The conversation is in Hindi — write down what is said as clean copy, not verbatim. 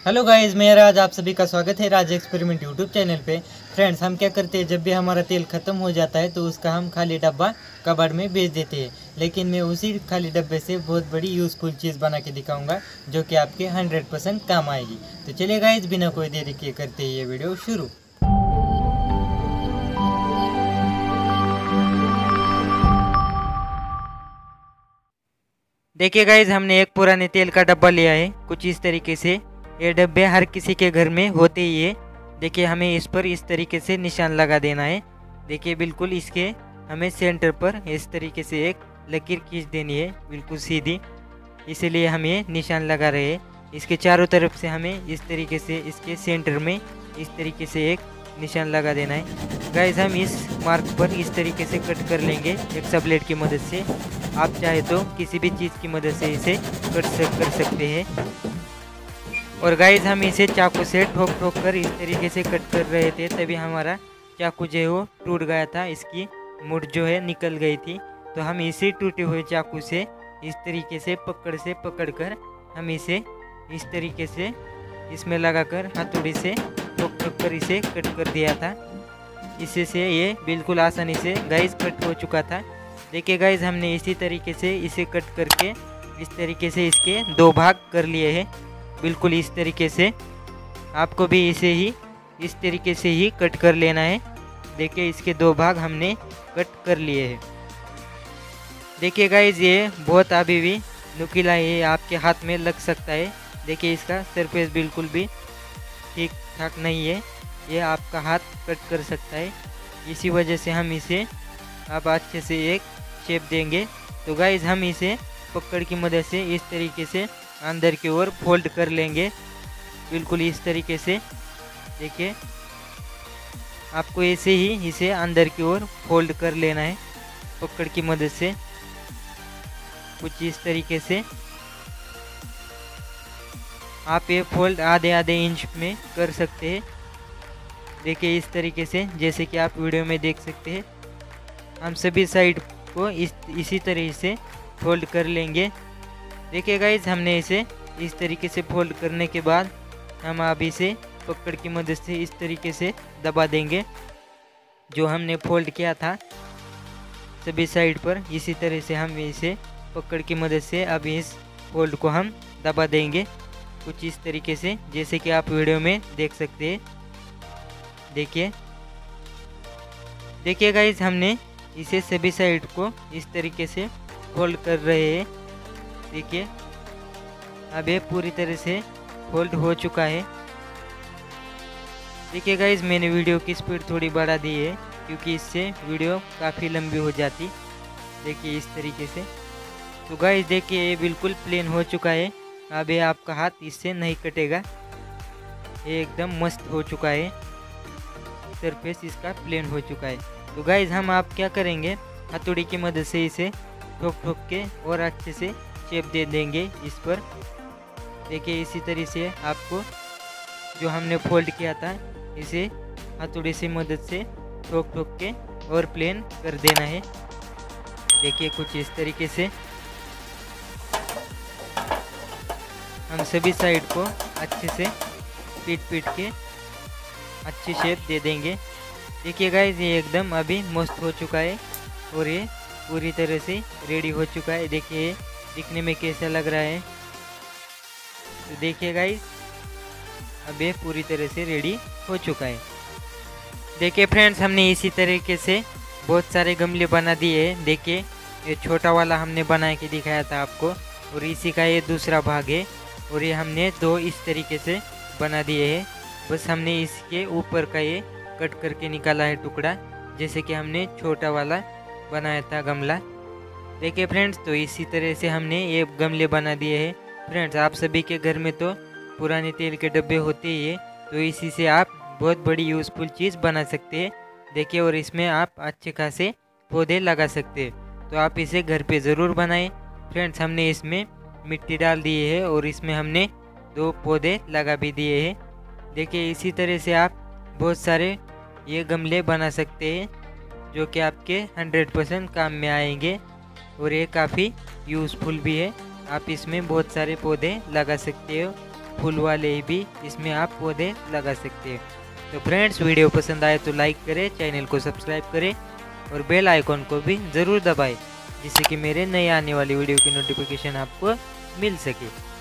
हेलो गाइस, मैं राज, आप सभी का स्वागत है राज एक्सपेरिमेंट यूट्यूब चैनल पे। फ्रेंड्स, हम क्या करते हैं, जब भी हमारा तेल ख़त्म हो जाता है तो उसका हम खाली डब्बा कबाड़ में बेच देते हैं। लेकिन मैं उसी खाली डब्बे से बहुत बड़ी यूज़फुल चीज़ बना के दिखाऊंगा जो कि आपके 100% काम आएगी। तो चलिए गाइस, बिना कोई देरी के करते हैं ये वीडियो शुरू। देखिए गाइज, हमने एक पुराने तेल का डब्बा लिया है कुछ इस तरीके से। ये डब्बे हर किसी के घर में होते ही है। देखिए, हमें इस पर इस तरीके से निशान लगा देना है। देखिए, बिल्कुल इसके हमें सेंटर पर इस तरीके से एक लकीर खींच देनी है, बिल्कुल सीधी। इसीलिए हम ये निशान लगा रहे हैं। इसके चारों तरफ से हमें इस तरीके से इसके सेंटर में इस तरीके से एक निशान लगा देना है। गाइज, हम इस मार्क पर इस तरीके से कट कर लेंगे एक सबलेट की मदद से। आप चाहे तो किसी भी चीज़ की मदद से इसे कर सकते हैं। और गाइज, हम इसे चाकू से ठोक ठोक कर इस तरीके से कट कर रहे थे, तभी हमारा चाकू जो है वो टूट गया था, इसकी मुड़ जो है निकल गई थी। तो हम इसी टूटे हुए चाकू से इस तरीके से पकड़ कर हम इसे इस तरीके से इसमें लगाकर हथौड़ी से ठोक ठोक कर इसे कट कर दिया था। इसी से ये बिल्कुल आसानी से गाइज कट हो चुका था। देखिए गाइज, हमने इसी तरीके से इसे कट करके इस तरीके से इसके दो भाग कर लिए हैं, बिल्कुल इस तरीके से। आपको भी इसे ही इस तरीके से ही कट कर लेना है। देखिए, इसके दो भाग हमने कट कर लिए हैं। देखिए गाइज, ये बहुत अभी भी नुकीला है, ये आपके हाथ में लग सकता है। देखिए, इसका सरफेस बिल्कुल भी ठीक ठाक नहीं है, ये आपका हाथ कट कर सकता है। इसी वजह से हम इसे अब अच्छे से एक शेप देंगे। तो गाइज, हम इसे पकड़ की मदद से इस तरीके से अंदर की ओर फोल्ड कर लेंगे, बिल्कुल इस तरीके से। देखिए, आपको ऐसे ही इसे अंदर की ओर फोल्ड कर लेना है पकड़ की मदद से, कुछ इस तरीके से। आप ये फोल्ड आधे आधे इंच में कर सकते हैं। देखिए, इस तरीके से, जैसे कि आप वीडियो में देख सकते हैं। हम सभी साइड को इसी तरह से फोल्ड कर लेंगे। देखिए गाइज, हमने इसे इस तरीके से फोल्ड करने के बाद हम अब इसे पकड़ की मदद से इस तरीके से दबा देंगे। जो हमने फोल्ड किया था सभी साइड पर, इसी तरह से हम इसे पकड़ की मदद से अब इस फोल्ड को हम दबा देंगे, कुछ इस तरीके से, जैसे कि आप वीडियो में देख सकते हैं। देखिए गाइज, हमने इसे सभी साइड को इस तरीके से फोल्ड कर रहे हैं। देखिए, अब ये पूरी तरह से फोल्ड हो चुका है। देखिए गाइज, मैंने वीडियो की स्पीड थोड़ी बढ़ा दी है क्योंकि इससे वीडियो काफ़ी लंबी हो जाती। देखिए, इस तरीके से। तो गाइज, देखिए, ये बिल्कुल प्लेन हो चुका है। अब ये आपका हाथ इससे नहीं कटेगा, ये एकदम मस्त हो चुका है, सरफेस इसका प्लेन हो चुका है। तो गाइज, हम आप क्या करेंगे, हथौड़ी की मदद से इसे ठोक ठोक के और अच्छे से शेप दे देंगे इस पर। देखिए, इसी तरह से आपको जो हमने फोल्ड किया था इसे हथौड़ी से मदद से ठोक ठोक के और प्लेन कर देना है। देखिए, कुछ इस तरीके से हम सभी साइड को अच्छे से पीट के अच्छी शेप दे देंगे। देखिए गाइज, ये एकदम अभी मस्त हो चुका है और ये पूरी तरह से रेडी हो चुका है। देखिए, ये दिखने में कैसा लग रहा है। तो देखिए गाइज, अब ये पूरी तरह से रेडी हो चुका है। देखिए फ्रेंड्स, हमने इसी तरीके से बहुत सारे गमले बना दिए हैं। देखिए, ये छोटा वाला हमने बना के दिखाया था आपको, और इसी का ये दूसरा भाग है। और ये हमने दो इस तरीके से बना दिए हैं। बस हमने इसके ऊपर का ये कट करके निकाला है टुकड़ा, जैसे कि हमने छोटा वाला बनाया था गमला। देखिए फ्रेंड्स, तो इसी तरह से हमने ये गमले बना दिए हैं। फ्रेंड्स, आप सभी के घर में तो पुराने तेल के डब्बे होते ही है, तो इसी से आप बहुत बड़ी यूज़फुल चीज़ बना सकते हैं। देखिए, और इसमें आप अच्छे खासे पौधे लगा सकते हैं। तो आप इसे घर पे ज़रूर बनाएं। फ्रेंड्स, हमने इसमें मिट्टी डाल दी है और इसमें हमने दो पौधे लगा भी दिए हैं। देखिए, इसी तरह से आप बहुत सारे ये गमले बना सकते हैं जो कि आपके 100% काम में आएंगे, और ये काफ़ी यूज़फुल भी है। आप इसमें बहुत सारे पौधे लगा सकते हो। फूल वाले भी इसमें आप पौधे लगा सकते हैं। तो फ्रेंड्स, वीडियो पसंद आए तो लाइक करें, चैनल को सब्सक्राइब करें और बेल आइकॉन को भी ज़रूर दबाएं, जिससे कि मेरे नए आने वाली वीडियो की नोटिफिकेशन आपको मिल सके।